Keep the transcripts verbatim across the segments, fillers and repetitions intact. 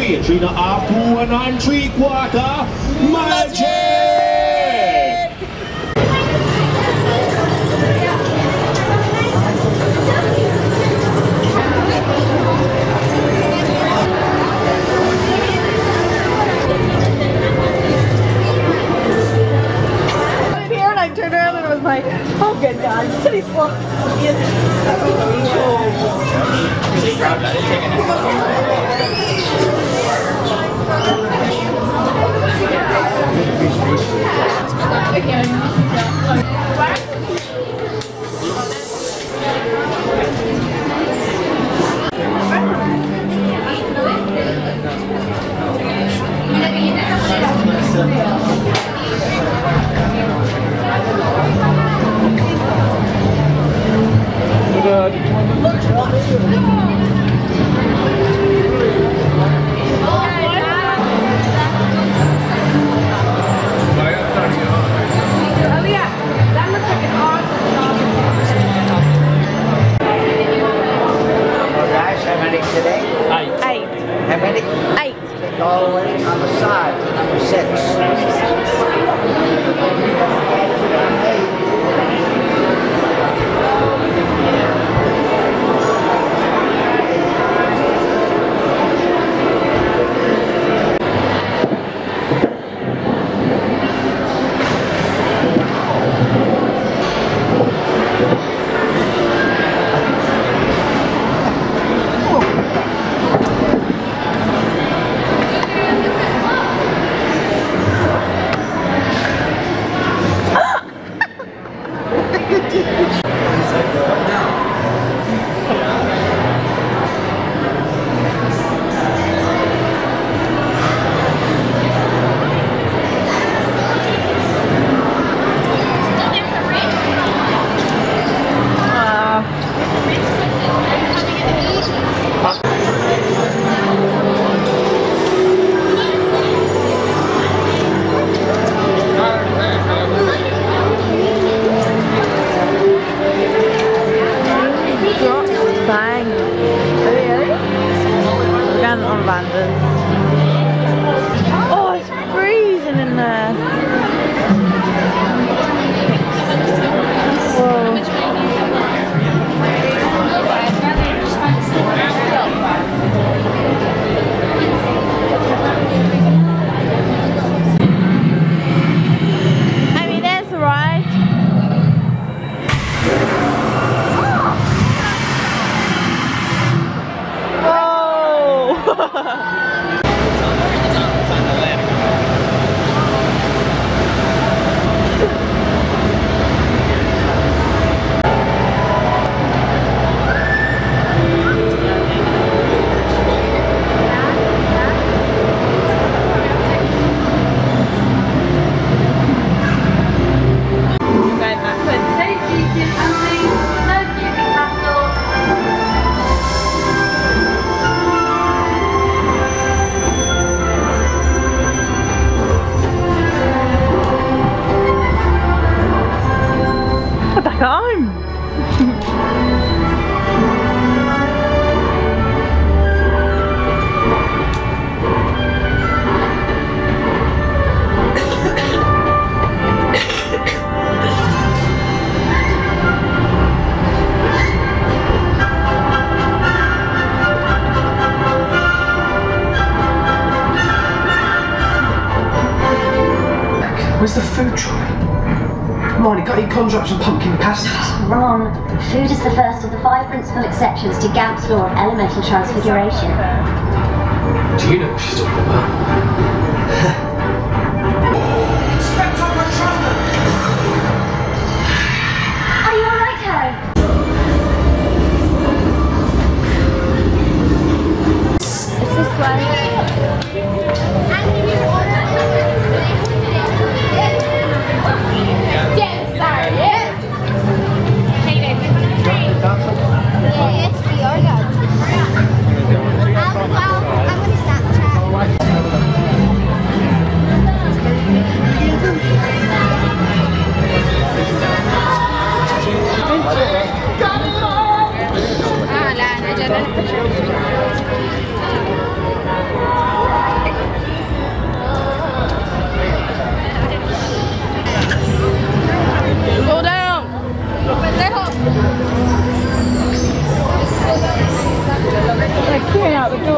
three, three and a half, two and nine, three quarter, Magic! Turned around and I was like, oh good God, city slump. Oh, it's freezing in there. Whoa. I mean, that's right. Where's the food trolley? Come on, you got your contracts and pumpkin pasties. Ron, food is the first of the five principal exceptions to Gamp's law of elemental transfiguration. Do you know what she's talking about? Are you alright, Harry? It's this way. Yes, we are. I'm, well, I'm going to Snapchat.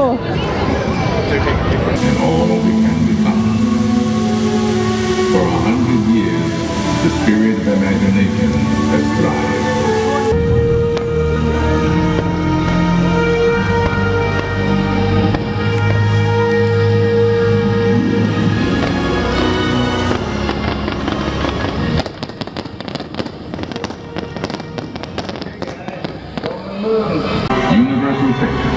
cool. And all can be found. For a hundred years, the spirit of imagination has thrived. Universal Pictures.